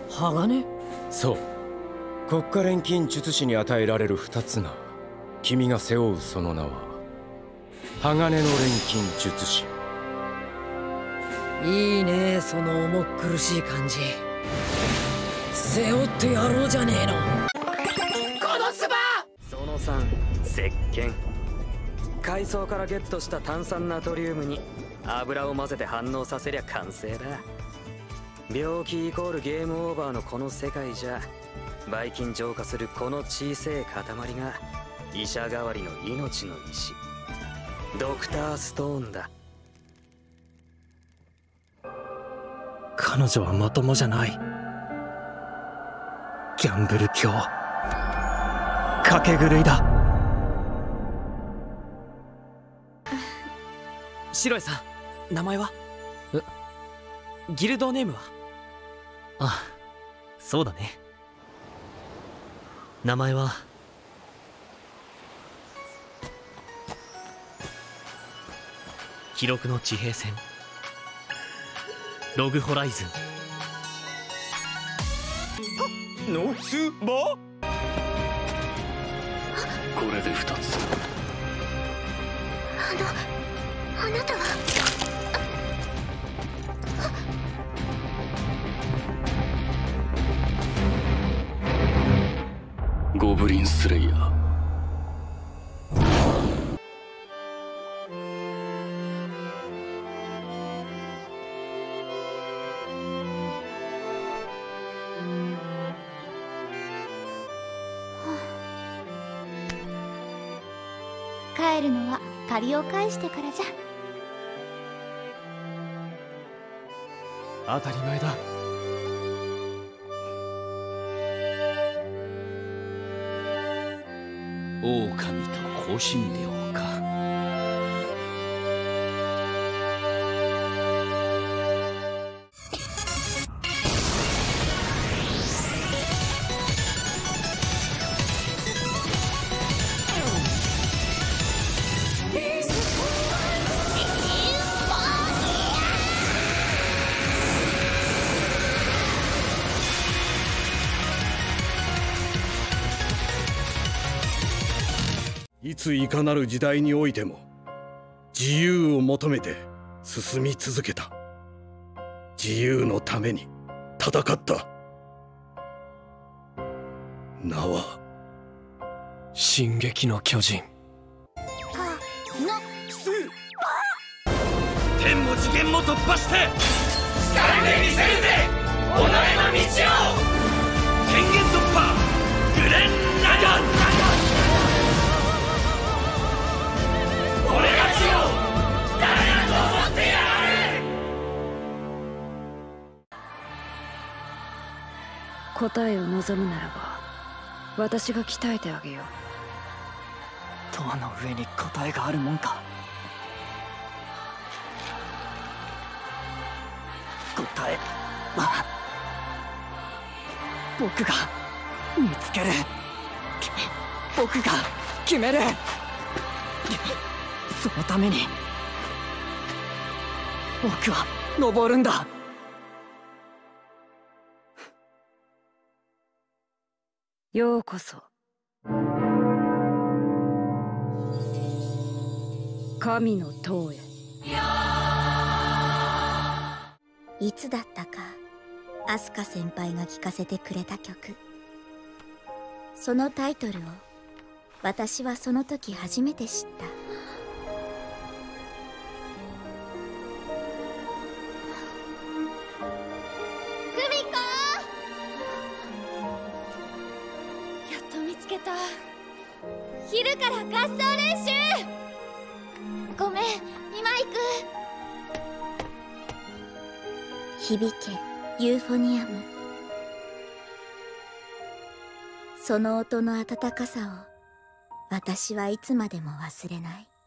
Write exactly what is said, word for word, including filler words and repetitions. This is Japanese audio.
鋼？ そう。国家錬金術師に与えられる二つ名。君が背負うその名は鋼の錬金術師。 いいね、その重苦しい感じ。背負ってやろうじゃねえの。このスバそのさん、石鹸。海藻からゲットした炭酸ナトリウムに油を混ぜて反応させりゃ完成だ。病気イコールゲームオーバーのこの世界じゃ、ばい菌浄化するこの小さい塊が医者代わりの命の石、ドクターストーンだ。 彼女はまともじゃない。ギャンブル狂、賭け狂いだ。 白井さん、名前は？え、ギルドネームは？ あ、そうだね。名前は記録の地平線、ログホライズンのつば。 これで二つ。 あのあなたは。 ゴブリンスレイヤー。 帰るのは借りを返してからじゃ。 当たり前だ。 狼と香辛料か。 いついかなる時代においても自由を求めて進み続けた。自由のために戦った。名は進撃の巨人。 天も次元も突破して力で見せるぜ己の道を。権限突破グレンラガン。俺たちを誰だと思ってやがる。 答えを望むならば私が鍛えてあげよう。 塔の上に答えがあるもんか。答えは僕が見つける。僕が決める。そのために僕は登るんだ。 ようこそ神の塔へ。 いつだったかアスカ先輩が聴かせてくれた曲。そのタイトルを私はその時初めて知った。 クミコ、やっと見つけた。昼から合奏練習。ごめん、今行く。 響けユーフォニアム。その音の温かさを私はいつまでも忘れない。